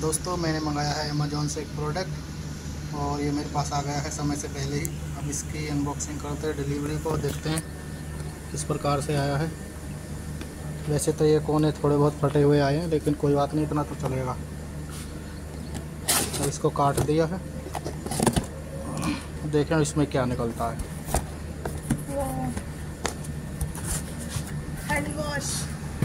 दोस्तों मैंने मंगाया है अमेज़ॉन से एक प्रोडक्ट और ये मेरे पास आ गया है समय से पहले ही। अब इसकी अनबॉक्सिंग करते हैं, डिलीवरी को देखते हैं किस प्रकार से आया है। वैसे तो ये कोने थोड़े बहुत फटे हुए आए हैं, लेकिन कोई बात नहीं, इतना तो चलेगा। तो इसको काट दिया है, देखें इसमें क्या निकलता है। Hand wash.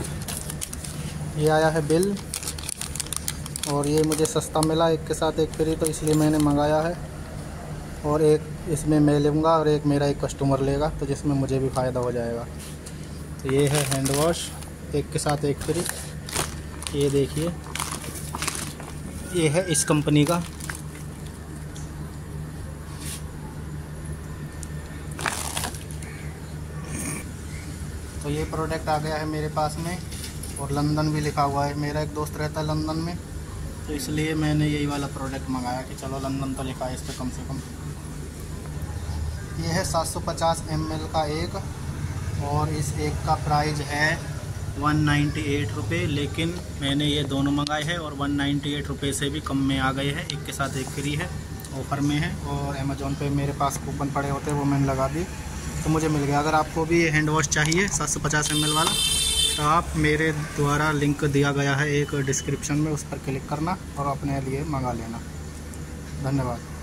ये आया है बिल और ये मुझे सस्ता मिला, एक के साथ एक फ्री, तो इसलिए मैंने मंगाया है। और एक इसमें मैं लूँगा और एक मेरा एक कस्टमर लेगा, तो जिसमें मुझे भी फ़ायदा हो जाएगा। तो ये है हैंड वॉश, एक के साथ एक फ्री। ये देखिए, ये है इस कंपनी का। तो ये प्रोडक्ट आ गया है मेरे पास में और लंदन भी लिखा हुआ है। मेरा एक दोस्त रहता है लंदन में, तो इसलिए मैंने यही वाला प्रोडक्ट मंगाया कि चलो लंदन तो लिखा है इस पर कम से कम। ये है 750 ml का एक, और इस एक का प्राइस है 198 रुपये, लेकिन मैंने ये दोनों मंगाए हैं और 198 रुपये से भी कम में आ गए हैं। एक के साथ एक फ्री है, ऑफ़र में है। और अमेज़ॉन पे मेरे पास कूपन पड़े होते हैं, वो मैंने लगा दी तो मुझे मिल गया। अगर आपको भी ये हैंड वॉश चाहिए 750 ml वाला, तो आप मेरे द्वारा लिंक दिया गया है एक डिस्क्रिप्शन में, उस पर क्लिक करना और अपने लिए मंगा लेना। धन्यवाद।